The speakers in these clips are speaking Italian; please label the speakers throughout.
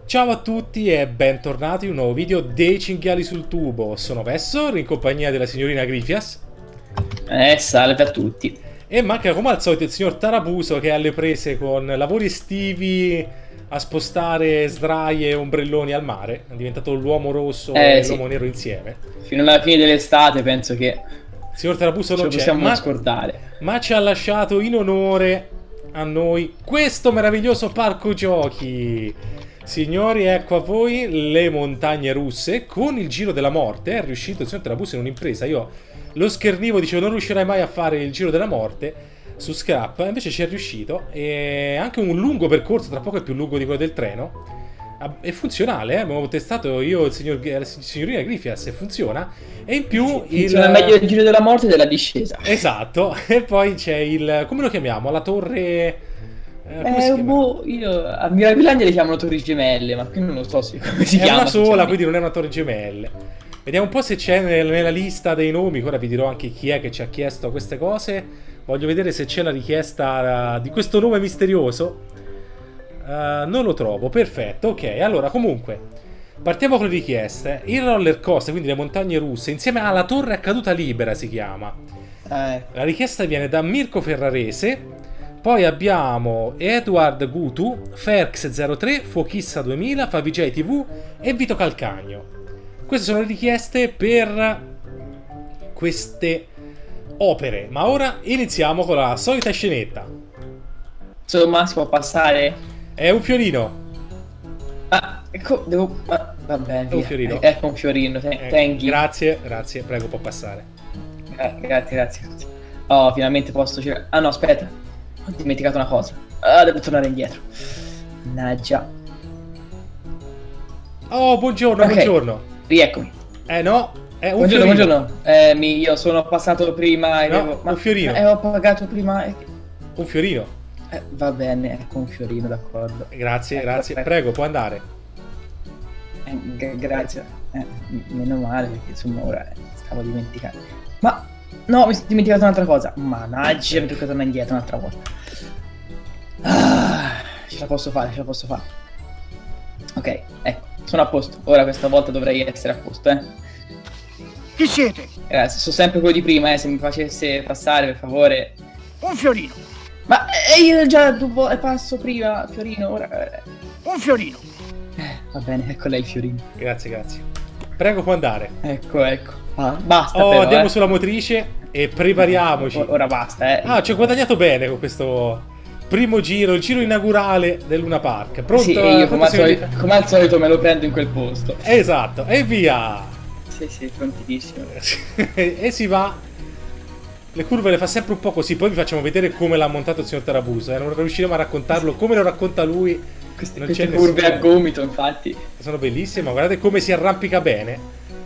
Speaker 1: Ciao a tutti e bentornati in un nuovo video dei Cinghiali sul tubo. Sono Vessor in compagnia della signorina Grifias.
Speaker 2: Salve a tutti.
Speaker 1: E manca come al solito il signor Tarabuso che è alle prese con lavori estivi a spostare sdraie e ombrelloni al mare. È diventato l'uomo rosso e
Speaker 2: Sì.
Speaker 1: l'uomo nero insieme.
Speaker 2: Fino alla fine dell'estate penso che
Speaker 1: Il signor Tarabuso non c'è,
Speaker 2: possiamo scordare.
Speaker 1: ma ci ha lasciato in onore a noi questo meraviglioso parco giochi. Signori, ecco a voi le montagne russe con il giro della morte. È riuscito il signor Tarabuso in un'impresa. Io lo schernivo, dicevo non riuscirai mai a fare il giro della morte su Scrap, invece ci è riuscito. E anche un lungo percorso, tra poco è più lungo di quello del treno. È funzionale, abbiamo testato io e la signorina Grifias e funziona. E in più
Speaker 2: funziona meglio il giro della morte della discesa.
Speaker 1: Esatto. E poi c'è il... come lo chiamiamo? La torre... come si chiama?
Speaker 2: Io a Mirabilandia le chiamano torri gemelle, ma qui non lo so come si chiama.
Speaker 1: È una sola, quindi non è una torre gemelle. Vediamo un po' se c'è nella lista dei nomi. Ora vi dirò anche chi è che ci ha chiesto queste cose. Voglio vedere se c'è la richiesta di questo nome misterioso. Non lo trovo, perfetto, ok. Allora, comunque, partiamo con le richieste. Il roller coaster, quindi le montagne russe, insieme alla torre a caduta libera si chiama. La richiesta viene da Mirko Ferrarese. Poi abbiamo Edward Gutu, Ferx03, Fuochissa 2000, Favij TV e Vito Calcagno. Queste sono le richieste per queste opere. Ma ora iniziamo con la solita scenetta.
Speaker 2: Insomma, si può passare?
Speaker 1: È un fiorino.
Speaker 2: Ecco, devo... va bene,
Speaker 1: È un fiorino.
Speaker 2: Ecco un fiorino, thank you.
Speaker 1: Grazie, grazie, prego, può passare.
Speaker 2: Grazie. Oh, finalmente posso girare. Ah no, aspetta. Ho dimenticato una cosa. Devo tornare indietro. Mannaggia.
Speaker 1: Oh, buongiorno,
Speaker 2: Ok.
Speaker 1: buongiorno.
Speaker 2: Rieccomi.
Speaker 1: No, è un
Speaker 2: Buongiorno,
Speaker 1: fiorino.
Speaker 2: buongiorno. Io sono passato prima e
Speaker 1: No, un fiorino.
Speaker 2: Ho pagato prima
Speaker 1: Un fiorino.
Speaker 2: va bene, ecco un fiorino, d'accordo.
Speaker 1: Grazie, grazie.
Speaker 2: Perfetto.
Speaker 1: Prego, può andare.
Speaker 2: Grazie. Meno male, perché insomma ora stavo dimenticando. Ma no, mi sono dimenticato un'altra cosa. Mannaggia, mi tocca tornare indietro un'altra volta. Ce la posso fare, Ok, ecco, sono a posto. Ora questa volta dovrei essere a posto,
Speaker 3: Chi siete?
Speaker 2: Grazie, sono sempre quello di prima, se mi facesse passare, per favore.
Speaker 3: Un fiorino.
Speaker 2: Ma io già passo prima, fiorino, ora...
Speaker 3: Un fiorino.
Speaker 2: Va bene, ecco lei il fiorino.
Speaker 1: Grazie, grazie. Prego, può andare.
Speaker 2: Ecco. Basta
Speaker 1: Oh,
Speaker 2: però,
Speaker 1: andiamo sulla motrice e prepariamoci.
Speaker 2: Ora basta,
Speaker 1: Ah, ci ho guadagnato bene con questo primo giro, il giro inaugurale del Luna Park. Pronto?
Speaker 2: Sì, e io
Speaker 1: Pronto,
Speaker 2: come al solito me lo prendo in quel posto.
Speaker 1: Esatto, e via.
Speaker 2: Sì, prontissimo.
Speaker 1: E si va. Le curve le fa sempre un po' così. Poi vi facciamo vedere come l'ha montato il signor Tarabuso. Non riusciremo a raccontarlo come lo racconta lui.
Speaker 2: Queste
Speaker 1: Non c'è
Speaker 2: curve
Speaker 1: nessuno.
Speaker 2: a gomito, infatti.
Speaker 1: Sono bellissime, ma guardate come si arrampica bene.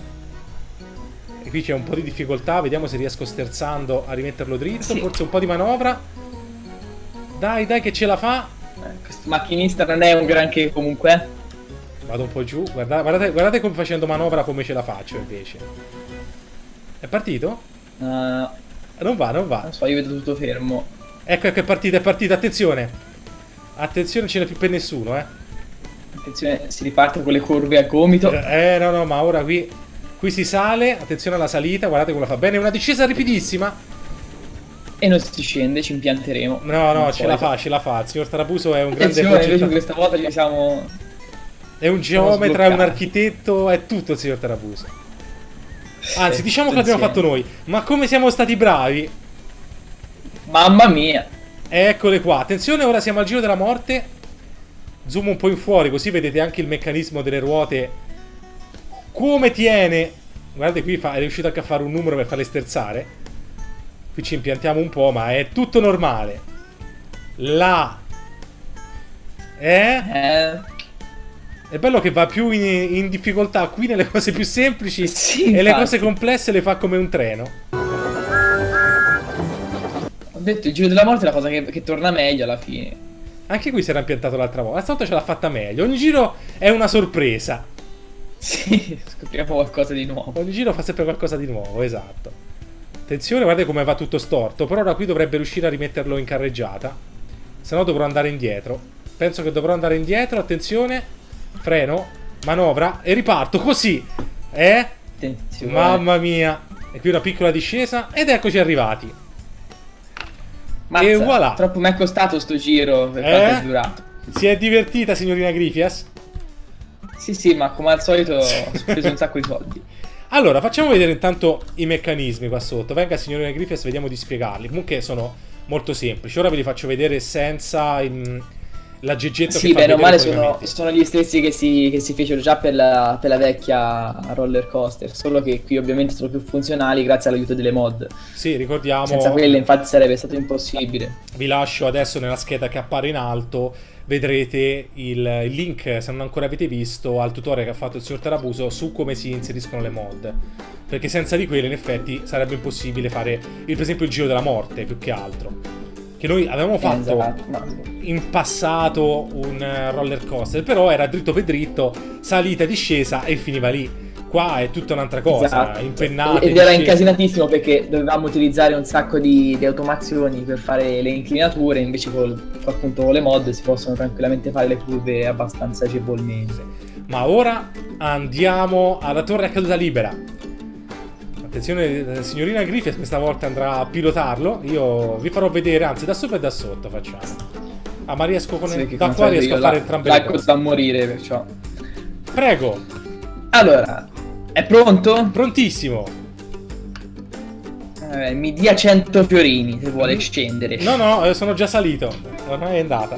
Speaker 1: E qui c'è un po' di difficoltà. Vediamo se riesco sterzando a rimetterlo dritto.
Speaker 2: Sì.
Speaker 1: Forse un po' di manovra. Dai, che ce la fa.
Speaker 2: Questo macchinista non è un granché comunque.
Speaker 1: Vado un po' giù. Guardate come facendo manovra come ce la faccio invece. È partito? Non va.
Speaker 2: Non so, io vedo tutto fermo.
Speaker 1: Ecco, è partita, attenzione. Attenzione, non ce n'è più per nessuno,
Speaker 2: Attenzione, si riparte con le curve a gomito.
Speaker 1: No, ma ora qui si sale. Attenzione alla salita, guardate come la fa bene. È una discesa rapidissima.
Speaker 2: E non si scende, ci impianteremo.
Speaker 1: No, ce la fa. Il signor Tarabuso è un grande
Speaker 2: Attenzione, invece
Speaker 1: progettatore.
Speaker 2: questa volta ci siamo...
Speaker 1: È un geometra, è un
Speaker 2: sbloccati.
Speaker 1: architetto, è tutto il signor Tarabuso. Anzi, diciamo che l'abbiamo
Speaker 2: attenzione.
Speaker 1: fatto noi. Ma come siamo stati bravi.
Speaker 2: Mamma mia.
Speaker 1: Eccole qua. Attenzione, ora siamo al giro della morte. Zoom un po' in fuori, così vedete anche il meccanismo delle ruote. Come tiene. Guardate qui, è riuscito anche a fare un numero per farle sterzare. Qui ci impiantiamo un po', ma è tutto normale. È bello che va più in difficoltà qui nelle cose più semplici.
Speaker 2: Sì,
Speaker 1: e le
Speaker 2: infatti.
Speaker 1: cose complesse le fa come un treno.
Speaker 2: Ho detto, il giro della morte è la cosa che torna meglio alla fine.
Speaker 1: Anche qui si era impiantato l'altra volta. Stavolta ce l'ha fatta meglio. Ogni giro è una sorpresa.
Speaker 2: Sì, scopriamo qualcosa di nuovo.
Speaker 1: Ogni giro fa sempre qualcosa di nuovo, esatto. Attenzione, guardate come va tutto storto. Per ora qui dovrebbe riuscire a rimetterlo in carreggiata. Se no dovrò andare indietro. Penso che dovrò andare indietro, attenzione. freno, manovra e riparto così.
Speaker 2: Attenzione.
Speaker 1: Mamma mia. E qui una piccola discesa ed eccoci arrivati.
Speaker 2: Mazza,
Speaker 1: E voilà.
Speaker 2: troppo mi è costato sto giro per quanto è durato.
Speaker 1: Si è divertita, signorina Grifias?
Speaker 2: Sì, ma come al solito ho speso un sacco di soldi.
Speaker 1: Allora, facciamo vedere intanto i meccanismi qua sotto. Venga, signorina Grifias, vediamo di spiegarli. Comunque sono molto semplici. Ora ve li faccio vedere senza l'aggeggetto
Speaker 2: Sì,
Speaker 1: che fa
Speaker 2: bene o
Speaker 1: vedere
Speaker 2: male
Speaker 1: i collegamenti.
Speaker 2: sono gli stessi che si fecero già per la vecchia roller coaster, solo che qui ovviamente sono più funzionali grazie all'aiuto delle mod.
Speaker 1: Sì, ricordiamo.
Speaker 2: Senza quelle infatti sarebbe stato impossibile.
Speaker 1: Vi lascio adesso nella scheda che appare in alto. Vedrete il link, se non ancora avete visto, al tutorial che ha fatto il signor Tarabuso su come si inseriscono le mod. Perché senza di quelle in effetti sarebbe impossibile fare, per esempio, il giro della morte, più che altro. Che noi avevamo fatto
Speaker 2: Esatto, no.
Speaker 1: in passato un roller coaster, però era dritto per dritto, salita, discesa e finiva lì. Qua è tutta un'altra cosa,
Speaker 2: Esatto.
Speaker 1: impennate,
Speaker 2: Ed era
Speaker 1: discese.
Speaker 2: incasinatissimo perché dovevamo utilizzare un sacco di automazioni per fare le inclinature, invece appunto con le mod si possono tranquillamente fare le curve abbastanza agevolmente.
Speaker 1: Ma ora andiamo alla torre a caduta libera. Attenzione, signorina Griffith questa volta andrà a pilotarlo. Io vi farò vedere, anzi da sopra e da sotto facciamo. Ah, ma riesco
Speaker 2: Sì, perché
Speaker 1: da
Speaker 2: come
Speaker 1: qua
Speaker 2: sapete
Speaker 1: riesco a
Speaker 2: io
Speaker 1: fare entrambe le
Speaker 2: l'acco
Speaker 1: cose.
Speaker 2: da morire, perciò.
Speaker 1: Prego,
Speaker 2: Allora, è pronto?
Speaker 1: prontissimo.
Speaker 2: Mi dia 100 fiorini se vuole scendere.
Speaker 1: No, sono già salito. Ormai è andata.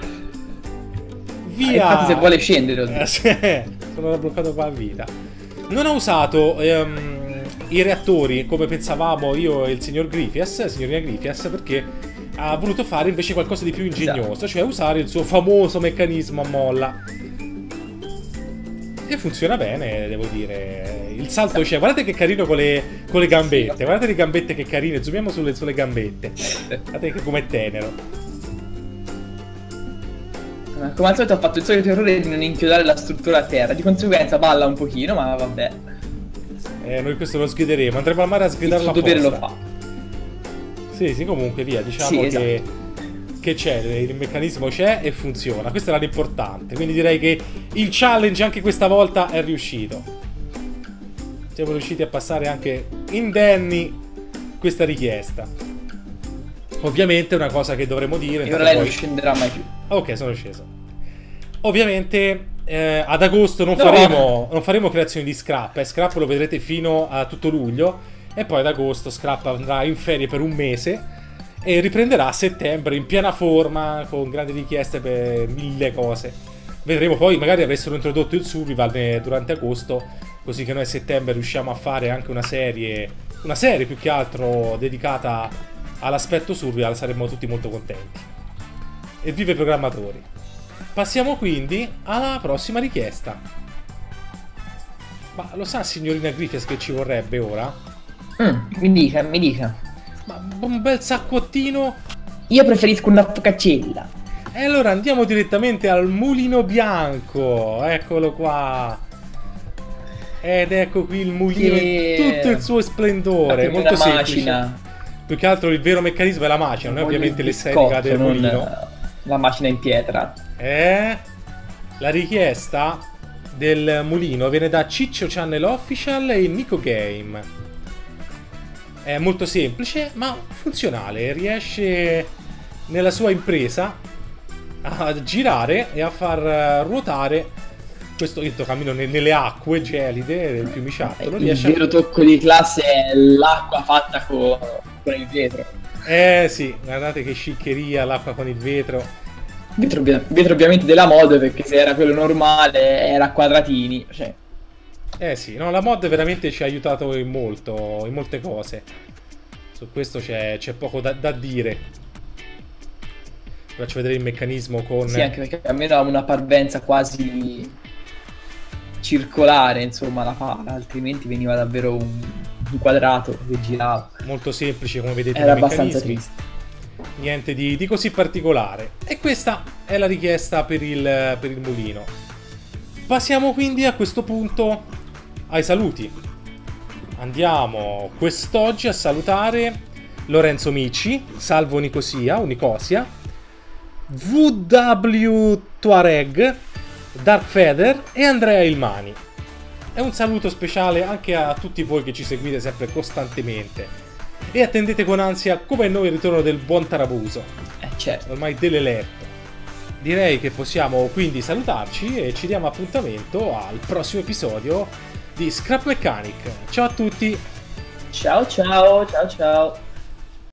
Speaker 1: Via.
Speaker 2: Infatti se vuole scendere, ho detto.
Speaker 1: Sì, sono bloccato qua a vita. Non ho usato i reattori come pensavamo io e il signor Grifias, signorina Grifias, perché ha voluto fare invece qualcosa di più ingegnoso,
Speaker 2: Esatto.
Speaker 1: cioè usare il suo famoso meccanismo a molla. E funziona bene, devo dire. Il salto c'è. Guardate che carino con le gambette. Guardate le gambette che carine. Zoomiamo sulle gambette. Guardate che com'è tenero.
Speaker 2: Come al solito ho fatto il solito errore di non inchiodare la struttura a terra, di conseguenza balla un pochino, ma vabbè.
Speaker 1: Noi questo lo sgrideremo. Andremo al mare a
Speaker 2: Il
Speaker 1: sgridarlo
Speaker 2: suo
Speaker 1: apposta.
Speaker 2: dovere lo fa.
Speaker 1: Sì, comunque via. Diciamo
Speaker 2: Sì,
Speaker 1: che c'è. Il meccanismo c'è e funziona. Questo era l'importante. Quindi direi che il challenge anche questa volta è riuscito. Siamo riusciti a passare anche indenni questa richiesta. Ovviamente una cosa che dovremmo dire.
Speaker 2: E ora lei non scenderà mai più.
Speaker 1: Ok, sono sceso. Ovviamente ad agosto non faremo creazioni di Scrap. Scrap lo vedrete fino a tutto luglio. E poi ad agosto Scrap andrà in ferie per un mese. E riprenderà a settembre in piena forma, con grandi richieste per 1000 cose. Vedremo poi, magari avessero introdotto il survival durante agosto, così che noi a settembre riusciamo a fare anche una serie più che altro dedicata all'aspetto survival, saremmo tutti molto contenti. E vive i programmatori. Passiamo quindi alla prossima richiesta. Ma lo sa signorina Griffiths che ci vorrebbe ora?
Speaker 2: Mi dica.
Speaker 1: Ma un bel saccottino.
Speaker 2: Io preferisco una focaccella.
Speaker 1: E allora andiamo direttamente al mulino bianco. Eccolo qua. Ed ecco qui il mulino in tutto il suo splendore.
Speaker 2: Fatemi
Speaker 1: Molto
Speaker 2: una
Speaker 1: semplice.
Speaker 2: macina.
Speaker 1: Più che altro il vero meccanismo è la macina, non è ovviamente l'estetica del
Speaker 2: non
Speaker 1: mulino.
Speaker 2: la macina in pietra.
Speaker 1: La richiesta del mulino viene da Ciccio Channel Official e Nico Game. È molto semplice ma funzionale, riesce nella sua impresa a girare e a far ruotare questo cammino nelle acque gelide del fiumiciattolo.
Speaker 2: Il vero tocco di classe è l'acqua fatta con il vetro.
Speaker 1: Sì, guardate che sciccheria l'acqua con il vetro.
Speaker 2: Vetro ovviamente della mod, perché se era quello normale era a quadratini. Cioè.
Speaker 1: Sì, no, la mod veramente ci ha aiutato in molte cose. Su questo c'è poco da dire. Faccio vedere il meccanismo con...
Speaker 2: Sì, anche perché almeno ha una parvenza quasi circolare, insomma, la pala, altrimenti veniva davvero un quadrato che girava.
Speaker 1: Molto semplice, come vedete.
Speaker 2: Era
Speaker 1: nei
Speaker 2: abbastanza
Speaker 1: meccanismi.
Speaker 2: triste.
Speaker 1: Niente di così particolare. E questa è la richiesta per il mulino. Passiamo quindi a questo punto ai saluti. Andiamo quest'oggi a salutare Lorenzo Micci, Salvo Nicosia, VW Tuareg, Dark Feather e Andrea Ilmani. E un saluto speciale anche a tutti voi che ci seguite sempre costantemente e attendete con ansia come noi il ritorno del buon Tarabuso,
Speaker 2: Certo.
Speaker 1: ormai dell'eletto. Direi che possiamo quindi salutarci e ci diamo appuntamento al prossimo episodio di Scrap Mechanic. Ciao a tutti!
Speaker 2: Ciao ciao, ciao ciao.